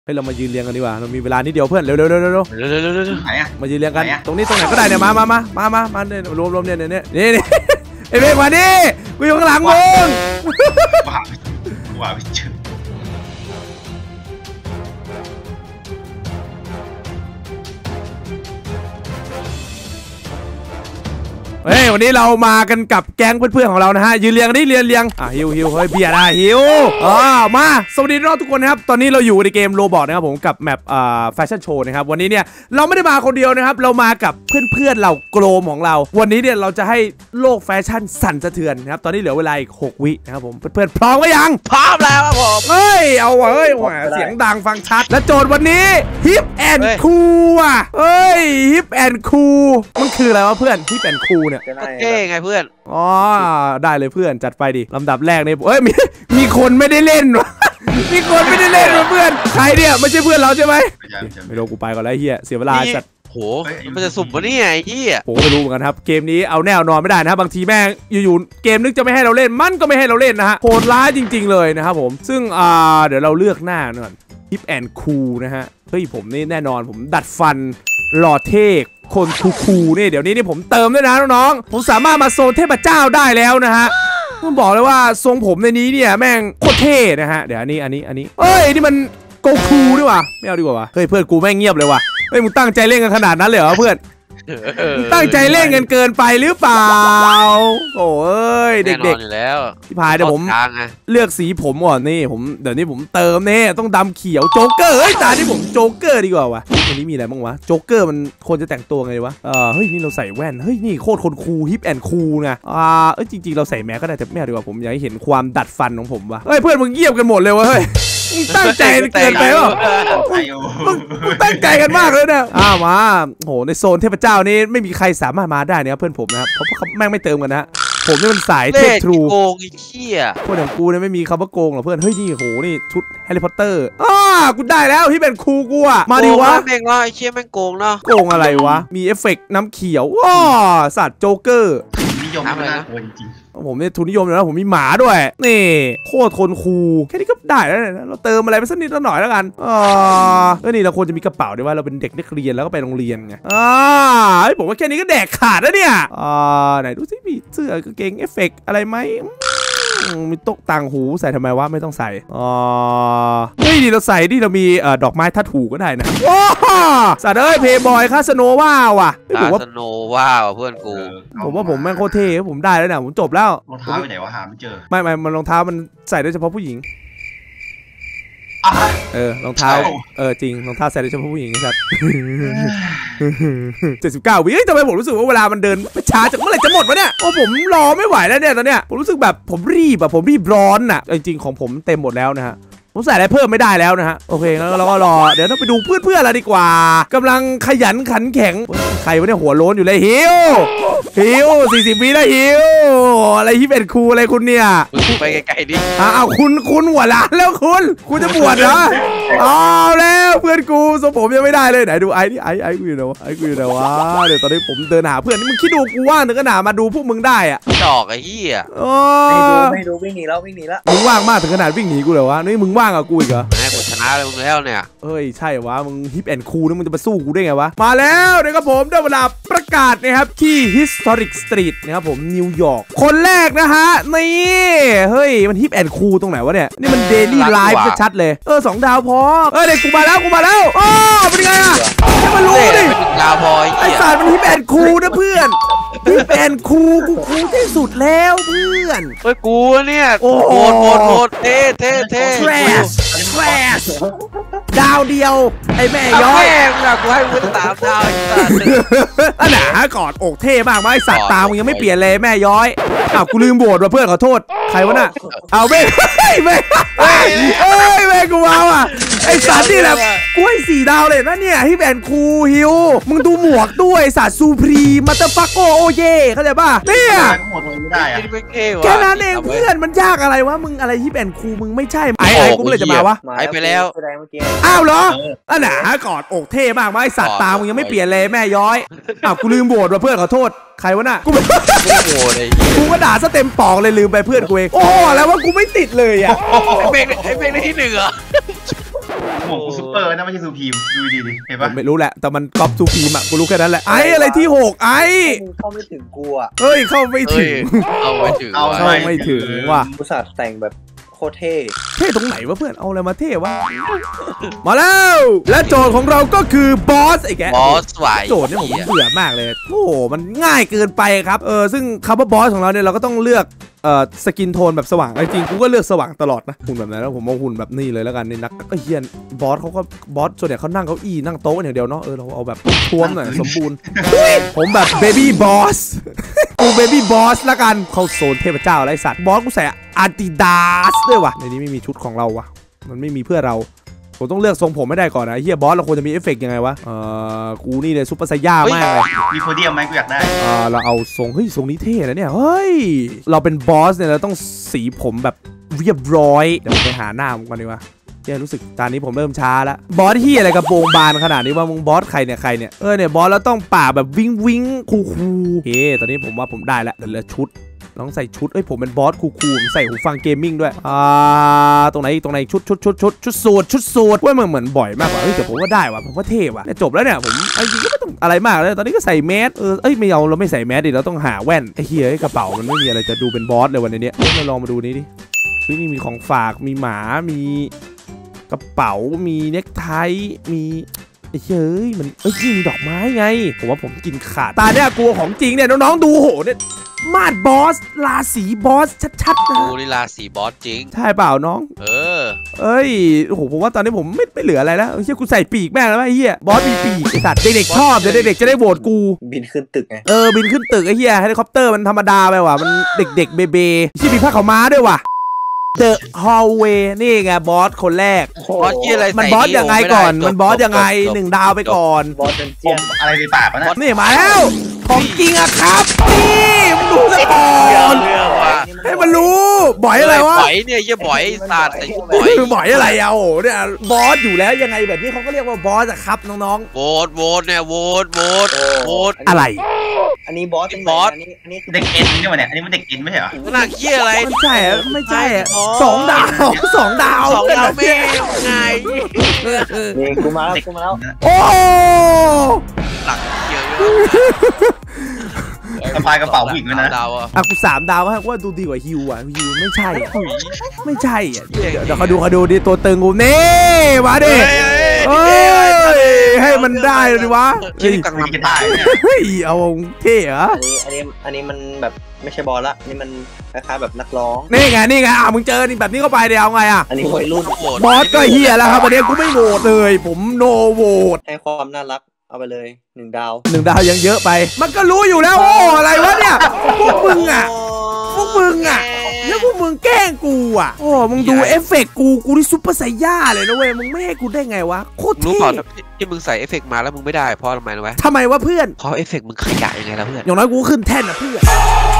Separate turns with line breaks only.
ให้เรามายืนเรียงกันดีกว่าเรามีเวลานิดเดียวเพื่อนเร็ว
ไหนอะ
มายืนเรียงกันตรงนี้ตรงไหนก็ได้เนี่ยมาเนี่ยรวมเนี่ยนี่ไอ้เบกมาดิกูอยู่ข้างหลังมึง
ว่าไปเจอ
เฮ้ยวันนี้เรามากันกับแก๊งเพื่อนๆของเรานะฮะยืนเรียงนี่เรียงฮิวเฮ้ยเบียร์ได้ฮิวมาสวัสดีทุกคนนะครับตอนนี้เราอยู่ในเกมโรบอทนะครับผมกับแมปแฟชั่นโชว์นะครับวันนี้เนี่ยเราไม่ได้มาคนเดียวนะครับเรามากับเพื่อนๆเราโกลมของเราวันนี้เนี่ยเราจะให้โลกแฟชั่นสั่นสะเทือนนะครับตอนนี้เหลือเวลาอีก6 วินะครับผมเพื่อนๆพร้อมไหมยัง
พร้อมแล้วครับผม
เฮ้ยเอาเฮ้ยเสียงดังฟังชัดและโจทย์วันนี้ฮิปแอนด์คูอ่ะเฮ้ยฮิปแอนด์คูมันคืออะไรวะเพื่อนฮิปแอนด์คูเนี่ย
เก้ไงเพื่อน
อ๋อได้เลยเพื่อนจัดไปดิลำดับแรกเนี่ยเอ้ยมีคนไม่ได้เล่นวะมีคนไม่ได้เล่นวะเพื่อนใครเนี่ยไม่ใช่เพื่อนเราใช่ไหมไม่รู้กูไปก่อนแล้วเฮียเสียเวลาจัด
โหมันจะสุ่มวะนี่ไอ้เฮีย
ผมก็ไม่รู้เหมือนกันครับเกมนี้เอาแน่นอนไม่ได้นะบางทีแม่งอยู่ๆเกมนึกจะไม่ให้เราเล่นมันก็ไม่ให้เราเล่นนะฮะโหดร้ายจริงๆเลยนะครับผมซึ่งเดี๋ยวเราเลือกหน้าก่อนฮิปแอนด์คูนะฮะเฮ้ยผมนี่แน่นอนผมดัดฟันหล่อเท่คนคูนี่เดี๋ยวนี้นี่ผมเติมด้วยนะน้องๆผมสามารถมาโซนเทพเจ้าได้แล้วนะฮะผมบอกเลยว่าทรงผมในนี้เนี่ยแม่งโคตรเท่นะฮะเดี๋ยวอันนี้เอ้ยนี่มันโกคูด้วยว่ะไม่เอาดีกว่าวะเฮ้ยเพื่อนกูแม่งเงียบเลยว่ะเฮ้ยมึงตั้งใจเล่นกันขนาดนั้นเลยเหรอเพื่อนตั้งใจเล่นกันเกินไปหรือเปล่าโอ้ยเด็ก
ๆอยู่แล้ว
พี่พายเดี๋ยวผมเลือกสีผมก่อนนี่เดี๋ยวนี้ผมเติมเนี่ยต้องดำเขียวโจ๊กเกอร์เฮ้ยตาที่ผมโจ๊กเกอร์ดีกว่าวะวันนี้มีอะไรบ้างวะโจ๊กเกอร์มันควรจะแต่งตัวไงวะเฮ้ยนี่เราใส่แว่นเฮ้ยนี่โคตรคนคูลฮิปแอนด์คูลนะจริงๆเราใส่แมสก็ได้แต่ไม่เอาดีกว่าผมอยากให้เห็นความดัดฟันของผมวะเฮ้ยเพื่อนมึงเงียบกันหมดเลยวะเฮ้ยตั้งใจเกินไปป่ะตั้งใจกันมากเลยเนี่ยมาโหในโซนเทพเจ้านี้ไม่มีใครสามารถมาได้เนี่ยเพื่อนผมนะครับเพราะเขาแม่งไม่เติมกันนะผมนี่มันสายเทพทรู
โกงไอ้เหี้ย
พวกอย่างกูเนี่ยไม่มีคำว่าโกงหรอกเพื่อนเฮ้ยนี่โหนี่ชุดแฮร์รี่พอตเตอร์กูได้แล้วที่เป็นครูกูอะมาดิวะ
แม่งว่าไอ้เชี่ยแม่งโกงเนาะ
โกงอะไรวะมีเอฟเฟกต์น้ำเขียวว้าสัตว์โจ๊กเกอร์
นิยมมากเลยจริง
ผมเนี่ยทุนนิยมเลยนะผมมีหมาด้วยนี่โคตรคนคูลแค่นี้ก็ได้แล้วนะเราเติมอะไรไปสักนิดหน่อยแล้วกันนี่เราควรจะมีกระเป๋าด้วยว่าเราเป็นเด็กนักเรียนแล้วก็ไปโรงเรียนไงผมว่าแค่นี้ก็แดกขาดแล้วเนี่ยไหนดูสิมีเสื้อกางเกงเอฟเฟกต์อะไรไหมมีโต๊ะต่างหูใส่ทำไมวะไม่ต้องใส่เฮ้ยเราใส่ดิเรามีดอกไม้ทัดหูก็ได้นะว้าสัตว์เอ้ยเพย์บอยคาสโนว่าว่ะ
คาสโนว่าเพื่อนกู
ผมว่าผมแม่งโคตรเท่ผมได้แล้วเนี่ยผมจบแล้ว
รองเท้าไปไหนวะหาไม่เจอ
ไม่มันรองเท้ามันใส่ได้เฉพาะผู้หญิงรองเท้าจริงรองเท้าใส่ได้เฉพาะผู้หญิงครับ79 วิทำไมผมรู้สึกว่าเวลามันเดินไปช้าจากเมื่อไหร่จะหมดวะเนี่ยผมรอไม่ไหวแล้วเนี่ยตอนเนี้ยผมรู้สึกแบบผมรีบร้อนอ่ะจริงๆของผมเต็มหมดแล้วนะฮะผมใส่อะไรเพิ่มไม่ได้แล้วนะฮะโอเคงั้นเราก็รอเดี๋ยวต้องไปดูเพื่อนๆเราดีกว่ากำลังขยันขันแข็งใครวะเนี่ยหัวโล้นอยู่เลยฮิว40 วิแล้วฮิวอะไรที่เป็นครูอะไรคุณเนี่ย
ไปไกลๆดิ
เอาคุณหัวล้านแล้วคุณจะบวชเหรอเอาแล้วเพื่อนกูสมผมยังไม่ได้เลยไหนดูไอ้กูอยู่ไหนวะเดี๋ยวตอนนี้ผมเดินหาเพื่อนนี่มึงคิดดูกูว่างถึงขนาดมาดูพวกมึงได้อะ
ดอกไอ้เหี้ย
ไม่ดูวิ่งหนีแล้ว
มึงว่างมากถึงขนาดวิ่งหนีกูเลยวะนี่มึงว่างกับกูอีกเหรอ
กูชนะเลยมึงแล้วเนี่ย
เฮ้ยใช่วะมึงฮิปแอนด์คูลนี่มึงจะมาสู้กูได้ไงวะมาแล้วนะครับผมได้เวลาประกาศนะครับที่ Historic Street นะครับผมนิวยอร์กคนแรกนะฮะนี่เฮ้ยมันฮิปแอนด์คูลตรงไหนวะเนี่ยนี่มันเดลี่ไลฟ์ชัดเลย2 ดาวพอเด็กกูมาแล้วเป็นไงอ่ะให้มันรู้ดิ
ดาวพอ
ไอ้สัตว์มันฮิปแอนด์คูลนะเพื่อนฮิปแอนด์คูลกูคูลที่สุดแล้วเพื่อน
เฮ้ยกูเนี่ยโหดเท่
Trash ดาวเดียวไอ้แม่ย้อย
กูให้มึง3 ดาวอีก
อันไหนก่อนอกเท่มากไอ้สัตว์ตามึงยังไม่เปลี่ยนเลยแม่ย้อยกูลืมโบดว่ะเพื่อนขอโทษใครวะน่ะเอาแม่กูเอาไอ้สัตว์นี่แหละกูให้4 ดาวเลยนะเนี่ยฮิปแอนด์คูลฮิวมึงดูหมวกด้วยสัตว์ซูพรีมัตเตอร์ฟักโกโอเย่เข้าใจป่ะเนี่ยแค่นั้นเองเพื่อนมันยากอะไรวะมึงอะไรฮิปแอนด์คูลมึงไม่ใช่ไอ้กูเลยจะมาวะ
ไปแล้ว
อ้าวเหรออันไหนก่อนอกเท่มากไอ้สัตว์ตามึงยังไม่เปลี่ยนเลยแม่ย้อยกูลืมโบดว่ะเพื่อนขอโทษใครวะน่ะกูก็ด่าซะเต็มปอกเลยลืมไปเพื่อนกูเองโอ้แล้วว่ากูไม่ติดเลยอ่ะ
ไอ้เบงได้ที่1เหรอ
ผมกูซุปเปอร์นะไม่ใช่ซูพีมดูดีดิเห็น
ผ
ปะ
มไม่รู้แหละแต่มันก๊อปซูพีมอะกูรู้แค่นั้นแหละไอ้อะไรที่6ไอ้
มึงเข้าไม่ถึงกูอ่ะ
เฮ้ยเข้าไม่ถึง
เอาไว้ถึง
เข้าไม่ถึงว่ะ
กูสัตว์แต่งแบบโคตรเท่
เท่ตรงไหนวะเพื่อนเอาอะไรมาเท่วะมาแล้วและโจทย์ของเราก็คือบอสไอ้แก
บอสไหว
โจทย์เนี่ยผมเบื่อมากเลยโอ้โหมันง่ายเกินไปครับซึ่งคำว่าบอสของเราเนี่ยเราก็ต้องเลือกสกินโทนแบบสว่างจริงๆกูก็เลือกสว่างตลอดนะหุ่นแบบนั้นแล้วผมเอาหุ่นแบบนี้เลยแล้วกันในนักก็เฮียนบอสเขาก็บอสส่วนใหญ่เขานั่งเก้าอี้นั่งโต๊ะอย่างเดียวเนาะเราเอาแบบท้วมหน่อยสมบูรณ์ผมแบบเบบี้บอสกูเบบี้บอสละกันเข้าโซนเทพเจ้าไรสัตว์บอสกูใส่อาร์ติดาสด้วยว่ะในนี้ไม่มีชุดของเราว่ะมันไม่มีเพื่อเราผมต้องเลือกทรงผมไม่ได้ก่อนนะเฮียบอสเราควรจะมีเอฟเฟกต์ยังไงวะกูนี่เลยซุปเปอร์ไซย่ามากเลย
มีโพเดียมไหมกูอยากได้
เราเอาทรงเฮ้ยทรงนี้เท่นะเนี่ยเฮ้ยเราเป็นบอสเนี่ยเราต้องสีผมแบบเรียบร้อยเดี๋ยวผมไปหาหน้าผมก่อนดีกว่าเฮียรู้สึกตอนนี้ผมเริ่มช้าแล้วบอสที่อะไรกระโปรงบานขนาดนี้ว่ามึงบอสใครเนี่ยเนี่ยบอสแล้วต้องป่าแบบวิงคูโอเคตอนนี้ผมว่าผมได้แล้วเดี๋ยวเหลือชุดต้องใส่ชุดผมเป็นบอสคูผมใส่หูฟังเกมมิ่งด้วยตรงไหนชุดสูตรว่ามันเหมือนบ่อยมากกว่าแต่ผมว่าได้ว่ะผมว่าเท่ว่ะจบแล้วเนี่ยผมจริงก็ไม่ต้องอะไรมากเลยตอนนี้ก็ใส่แมสไม่เอาเราไม่ใส่แมสดิเราต้องหาแว่นไอ้เหี้ยกระเป๋ามันไม่มีอะไรจะดูเป็นบอสเลยวันนี้เราลองมาดูนี้ดินี่มีของฝากมีหมามีกระเป๋ามีเน็กไทมีไอ้เฮ้ยมันนี่มีดอกไม้ไงผมว่าผมกินขาดตาเนี่ยกลัวของจริงเนี่ยน้องๆดูโหเนี่ยมาดบอสราศีบอสชัดๆนะ
กูนี่ราศีบอสจริง
ใช่เปล่าน้อง
เ
โอ้โหผมว่าตอนนี้ผมไม่เหลืออะไรแล้วเฮียกูใส่ปีกแม่งแล้วไอ้เหี้ยบอสมีปีกไอ้สัตว์เด็กๆชอบเดี๋ยวเด็กๆจะได้โหวตกู
บินขึ้นตึกไง
บินขึ้นตึกไอ้เหี้ยเฮลิคอปเตอร์มันธรรมดาไปว่ะมันเด็กๆเบที่มีผ้าขาวม้าด้วยว่ะเดอะฮอลเวย์นี่ไงบอสคนแรก
บอสที่อะไร
มันบอสยังไงก่อนมันบอสยังไง1 ดาวไปก่อน
บอสเป็น
ผ
เจีย
ม
น
อะไรในปากวะนะ
นี่มาแล้วของจริงอะครับนี่มึงดูซะก่อนให้มันรู้บ่อยอะไรวะ
บ่อยเนี่ยยี่บ่อยศาสตร์แต่ยี่บ่อย
บ่อยอะไรโอ้โหเนี่ยบอสอยู่แล้วยังไงแบบนี้เขาก็เรียกว่าบอสอะครับน้องๆ
โหวตเนี่ยโหวต
อะไร
อันนี้บอสเป็นบอสอันนี้
เด็กเอ็นนี่วะเนี่ยอันนี้มันเด็กเอ็นไม่ใช่เหรอ
หนักเหี้ยอะไร
ไม่ใช่2 ดาว2 ดาว
ไม่ไง
นี่กูมาแล้ว
โอ้
หลักเหี้ย
สะพายกระเป๋าผู้หญิงด้วยนะ
ดาวอ่ะ
กู3 ดาวฮะว่าดูดีกว่าฮิวอ่ะฮิวไม่ใช่อ่ะเดี๋ยวเขาดูดิตัวตึงกูนี่มาดิให้มันได้เลยวะ
คิดกังวลกันได้เนี่ย
เฮ้ยเอาเท่เหรอ
อันนี้มันแบบไม่ใช่บอสละนี่มันคล้ายๆแบบนักร้อง
นี่ไงมึงเจอนี่แบบนี้เข้าไปเดี๋ยวเอาไง
อันนี้วัยรุ่น
บอสก็เฮียแล้วครับวันนี้กูไม่โหวตเลยผมโนโหวต
ให้ความน่ารักเอาไปเลย1 ดาว
ยังเยอะไปมันก็รู้อยู่แล้วโอ้อะไรวะเนี่ยพวกมึงอ่ะแล้วพวกมึงแกล้งกูอ่ะโอ้มึงดูเอฟเฟกต์กูนี่ซุปเปอร์ไซย่าเลยนะเว้ยมึงไม่ให้กูได้ไงวะโคตร
รู้
เท่
ก่อนที่มึงใส่เอฟเฟกต์มาแล้วมึงไม่ได้เพราะทำไมรู้ไหม
ทำไมวะเพื่อน
เพราะเอฟเฟกต์มึงขยะยังไงล่ะเพื่อน
อย่างน้อยกูขึ้นแท่นนะเพื่อน